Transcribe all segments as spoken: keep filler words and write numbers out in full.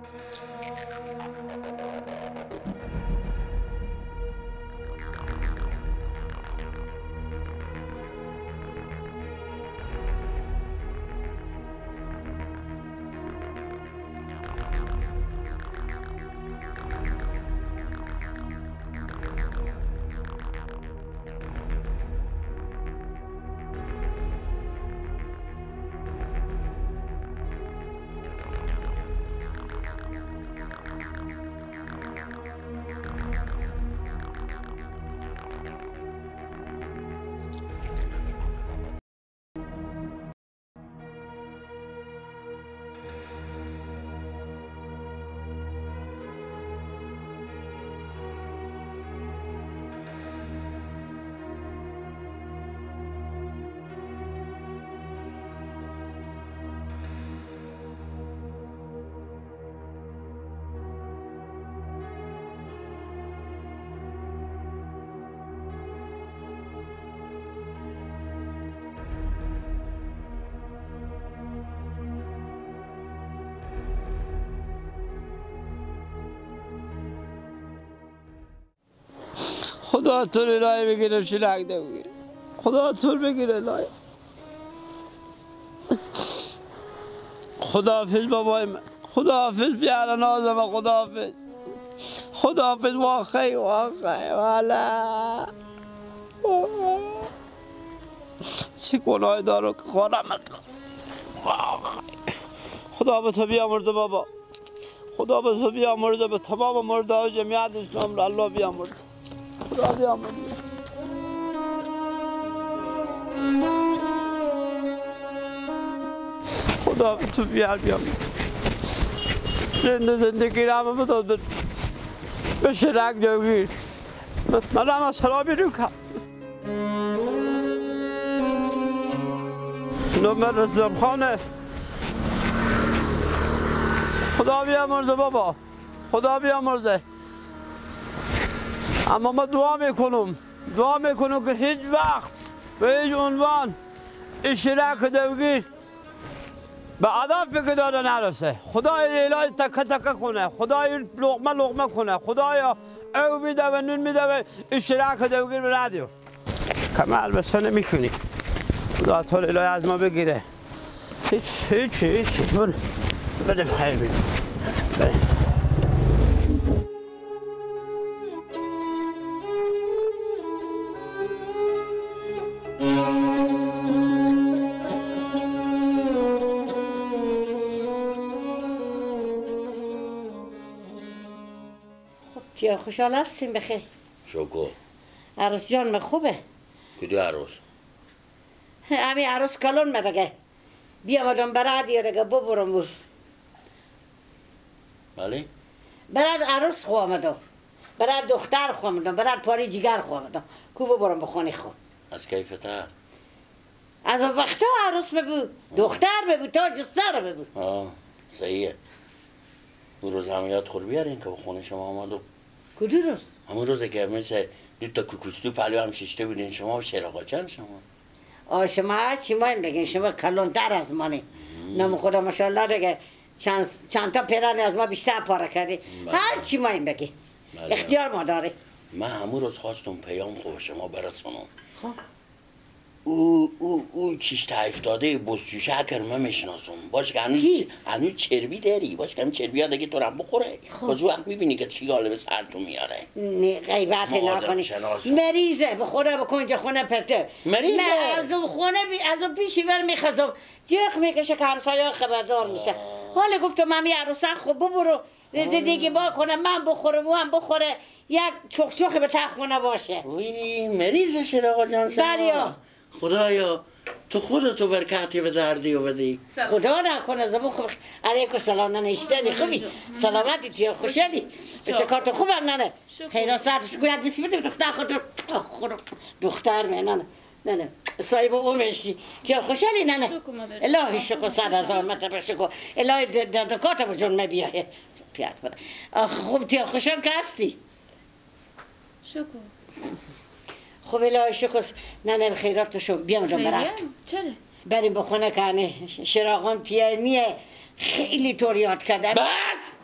خدا تو رو لای بگیره شلک بگیر خدا تو رو بگیره لای خداحافظ بابای من خداحافظ بیاره نازم خداحافظ خداحافظ واقعی واقعی والا چه گناهی دارو که خودم خدا به تو بیامرزه بابا خدا به تو بیامرزه به تمام مرده های جمعیت اسلام را الله بیامرزه خدا بیامرزه خدا به تو بیار بیامرزه زنده زندگی را همه بداد به شرک جوگیر من همه سلامی رو کن نمبر رسیم خانه خدا بیامرزه بابا خدا بیامرزه اما ما دعا میکنم دعا میکنم که هیچ وقت به هیچ عنوان اشتراک دوگیر به هدف که داره نرسه خدای الهی تک تک کنه خدای لقمه لقمه کنه خدایا او میده و نون میده و اشتراک دوگیر به ندیو کمال بسته نمیکنی خدا تو الهی از ما بگیره هیچ هیچ هیچ برو بدم خیر بیم خب خوشحال هستیم بخیر شکر عروس جان من خوبه کدو عروس؟ همین عروس کلون مدگه بیامدم برای دیگه دیگه ببرم بود بله؟ برای عروس خو آمدم برای دختر خو آمدم برای پاری جگر خو آمدم کو ببرم به خونه خود از کیفتر؟ از وقتا عروس ببو دختر ببو تاج سر ببو آه صحیحه اون روز هم یاد خور بیارین که به خونه شما آمدم کدو روز؟ همون روزه که مثل دو تا کوکوچتو پلو هم ششته بودین شما و شراقاچن شما آه شما هر چی مایم بگین شما کلون تر از منی نام خدا ماشاءالله دیگه چند, چند تا پیرانی از ما بیشتر پاره کردی هر چی مایم بگی اختیار ما داری من همون روز خواستم پیام خوب شما برسونم خب او او او چیش تا افتاده بزجوشه اگر من میشناسم باش که هنوز هنوز چربی داری باش که هنوز چربی ها دیگه تو رو بخوره باز وقت میبینی که چی غالب سر تو میاره نه غیبت نکنی مریضه بخوره بکن جا خونه پرته مریضه نه از اون خونه بی... از اون پیشی بر میخزم جیغ میکشه که همسایه خبردار میشه حالا گفتم مامی عروسن خوب ببرو زندگی با کنه من بخورم و هم بخوره یک چخ چخی به تخونه باشه وی مریضه شراقا جان شما بلیا خدایا تو خودتو برکتی به دردی و بدی خدا نکنه زبون خوب علیکم سلام ننه اشتنی خوبی سلامتی تیه خوشحالی به چه کارت خوبم ننه خیلی ساعتش گوید بیسی بده دختر خود دختر می ننه ننه صاحب اومشی تیه خوشحالی ننه الهی شکر صد هزار مرتبه شکر الهی دکاتم جون مبیاه پیاد کنه خوب تیه خوشحال که هستی شکر خب الهی شکر ننه خیرات شو بیام جان برات چرا؟ بریم بخونه کنه شراغان تیه نیه خیلی طور یاد کرده بس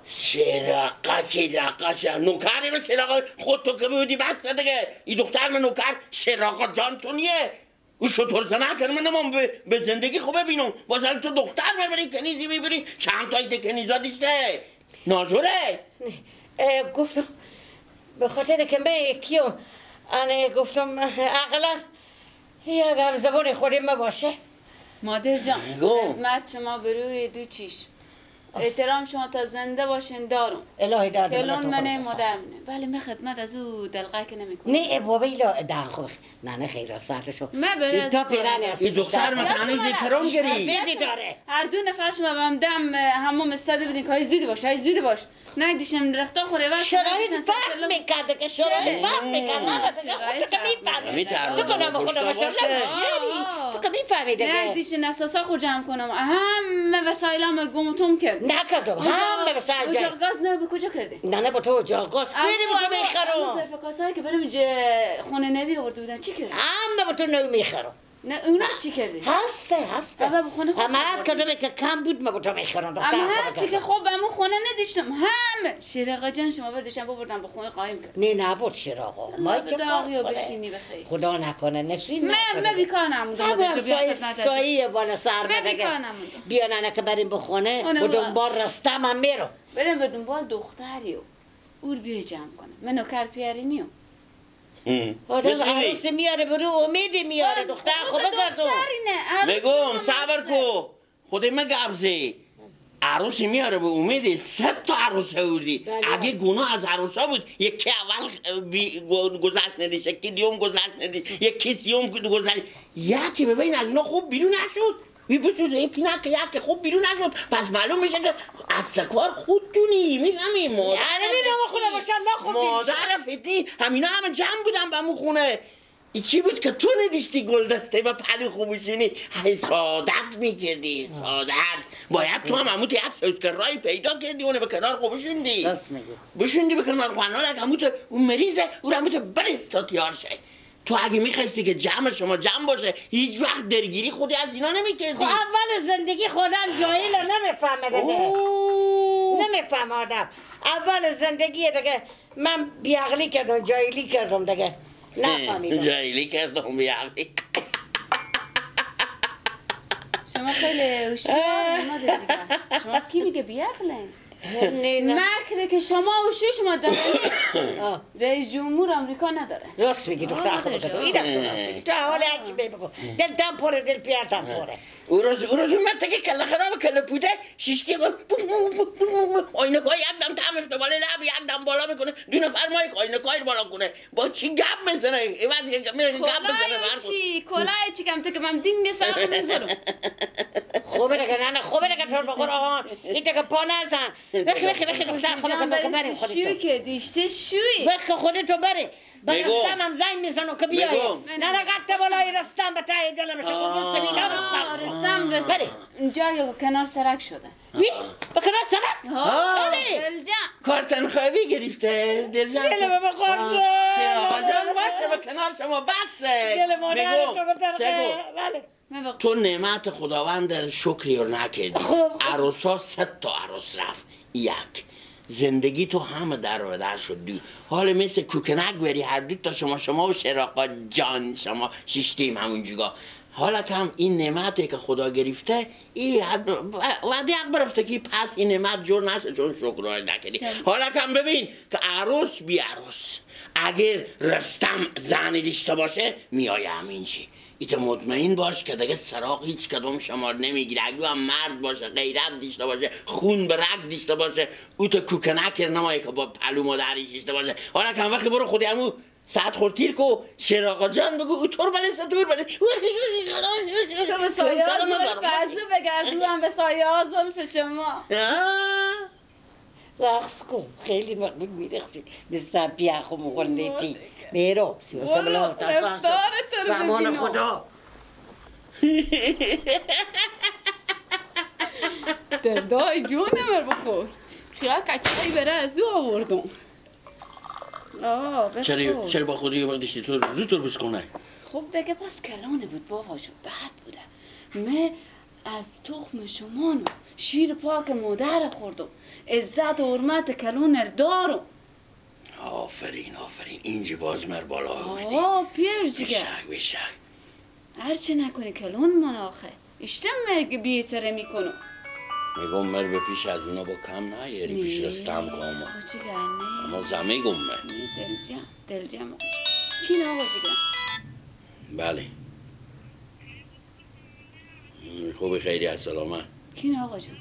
شراقه شراقه نوکری به شراقه خود تو که بودی بسته دیگه این دختر من نوکر شراقه جان تو نیه او شطور زنه کرد من نمان به, به زندگی خوب ببینم بازم تو دختر ببری کنیزی میبری چند تایی کنیزا دیشته ناجوره گفتم به خاطر که من یکیو انه گفتم اقلا یک هم زبان خودی ما باشه مادر جان خدمت شما به روی دو چیش احترام شما تا زنده باشین دارم الهی دارم کلون منه مادر منه ولی من خدمت از او دلقه که نمی کنم نه بابا ایلا دهن خوب نه نه خیر ساعتشو من بره از تا پیرانی هستی این دختر من هنوز احترام گری سفیدی داره هر دو نفر شما بهم دم هموم استاده بدین که های زودی باشه های زودی باش نه دیشم درختا خوره وقت شرایط فرق میکرده که شرایط فرق میکرده نه تو که میفهمی تو که نام خدا باشه تو که میفهمی دیگه نه دیش نساسا خود جمع کنم همه وسایلم رو گم و تم کرد نکردم همه وسایل جمع اجاق گاز نه به کجا کردی نه نه با تو اجاق گاز فیری با تو میخرم اما ظرف کاسایی که برم خونه نوی آورده بودن چی کردی؟ همه با تو نو میخرم نه اونا چی کردی؟ هسته هسته اما بخونه خود همه کدومه که کم بود ما با تو میخرم اما هر چی که خوب همون خونه نداشتم همه شیراقا جان شما بردشم ببردم به خونه قایم کرد نه نبود شیراقا ما چه داغی و بشینی بخیر خدا نکنه نفرین من نکنه من بیکار نموندم هم سایه سایه بالا سر من بدگه بیکار نموندم بیا ننه که بریم به خونه و دنبال رستم هم میرم بریم به دنبال دختری و اور بیای جمع کنم من نوکر پیاری نیم آدم عروسی میاره برو امیدی میاره دختر خوبه گردم بگم صبر کو خود من گبزه عروسی میاره به امیدی ست تا عروس هودی اگه گناه از عروسا بود یکی اول گذشت ندیش یکی دیوم گذشت ندیش یکی سیوم گذشت یکی ببین از اینا خوب بیرون نشد وی بسوز این پینک یکی خوب بیرون نشد پس معلوم میشه که اصل کار خودتونی میفهمی مادر یعنی میدونم خدا باشم نه خوب مادر فتنی همینا همه جمع بودن به همون خونه ای چی بود که تو ندیشتی گل دسته و پلی خوبشینی های سادت میکردی سادت باید تو هم همون یک سوزکرایی پیدا کردی اونه به کنار خوبشوندی راست میگی بشوندی به کنار خوانال اگه همون اون مریضه اون همون برست تا تیار شه تو اگه میخواستی که جمع شما جمع باشه هیچ وقت درگیری خودی از اینا نمیکردی اول زندگی خودم جاهل نمیفهمه دیگه نمیفهم آدم اول زندگی دیگه من بیعقلی کردم جاهلی کردم دیگه نفهمیدم جاهلی کردم بیعقلی شما خیلی هوشیار مادر دیگه شما کی میگه بیعقله مکره که شما و شش ما دارید رئیس جمهور آمریکا نداره راست میگی دختر خودت تو اینم تو راست میگی تو حال هرچی بگو دل دم پره دل پیرتم پره او روز او روز اومد که کله خراب کله پوده شیشتی آینکای یک دم تم افته بالا لب یک دم بالا میکنه دو نفر مایک آینکای بالا کنه با چی گپ میزنه ایواز که میره گپ بزنه چی کلاه چی کم تو که من دین نسا میذارم خوبه دیگه نه نه خوبه دیگه تو بخور آقا این دیگه پا نزن بخی بخی بخی دختر خودت تو بریم خودت شوی کردی چه شوی بخی خودت تو بری با رستم هم زنگ میزنم که بیایی نه نه قطع بالای رستم به ته دلم شد قرص بینا رستم بس اینجا یا کنار سرک شده وی به کنار سرک چلی دلجان کارتن خوابی گرفته دلجان دلم به خور شد آقا جان باشه به کنار شما بسه دل مادر تو بترقه بله تو نعمت خداوند شکری رو نکردی عروسا ست تا عروس رفت یک زندگی تو همه در و در شد دو حال مثل کوکنک بری هر دو تا شما شما و شراقا جان شما شیشتیم همون جگاه حالا کم این نعمتی که خدا گرفته این وعده حق برفته که پس این نعمت جور نشه چون شکرهای نکردی حالا کم ببین که عروس بی عروس اگر رستم زنی داشته باشه میایه همین چی ایت مطمئن باش که دیگه سراغ هیچ کدوم شما نمیگیره اگه هم مرد باشه غیرت داشته باشه خون به رگ داشته باشه او تو کوکنک نمایی که با پلو مادریش داشته باشه حالا کم وقتی برو خودی همو ساعت خورتیر کو شراقا جان بگو او طور بله ستور بله تو به سایه ها زلف ازو بگردو هم به سایه ها زلف شما رقص کن خیلی مقبول میرخصی مثل بیاخو مغلیتی میرو سیوستا بلا مفترسان شد رحمان خدا دردای جونه مر بخور خیال کچایی بره از او آوردم چرا چرا با خودی با داشتی تو رو تو بس کنه خب دیگه پس کلانه بود بابا شد بد بوده من از تخم شما نو شیر پاک مادر خوردم عزت و حرمت کلون دارم. آفرین آفرین اینجا باز مر بالا آوردی. آه پیر جگر بشک بشک هرچه نکنی کلون من آخه اشتم مرگ بیتره میکنم. میگم مر به پیش از اونا با کم نیاری پیش رستم کاما آقا جگر نه اما زمه گم مر دلجم دلجم چین آقا جگر؟ بله خوبی خیلی از سلامت کین آقا جون؟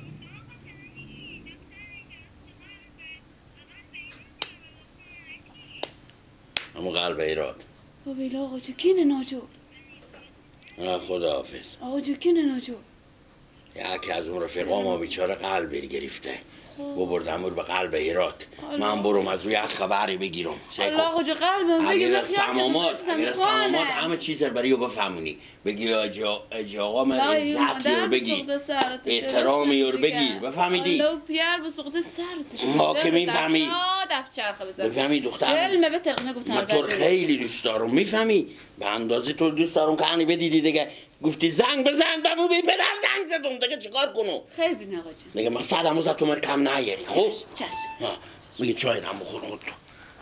اما قلب ایراد با بیل آقا جو کین ناجور؟ خدا حافظ آقا جو کین ناجور؟ یکی از اون رفقا ما بیچاره قلب گرفته ببردم به قلب ایراد من برم از روی خبری بگیرم الله آقا جو قلبم بگی اگر از سمامات اگر از سمامات همه چیز رو برای او بفهمونی بگی اجی آقا من عزتی رو بگی احترامی رو بگیر بفهمیدی الله پیر بسقط سرتش ما که میفهمی دفترخه بزن بفهمی دختر علمه به تقنه گفتم من تو خیلی دوست دارم میفهمی به اندازه تو دوست دارم که هنی بدیدی دیگه گفتی زنگ بزن بمو بی پدر زنگ زدم دیگه چیکار کنم خیلی بین آقا جون دیگه مقصدم از تو من کم نیاری خب چشم میگه چای رم بخور خود تو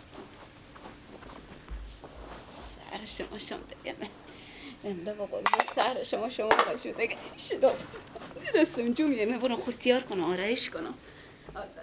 سر شما شما دیگه الله بابا سر شما شما آقا جون دیگه شدم رسم جون میره برم خورتیار کنم آرایش کنم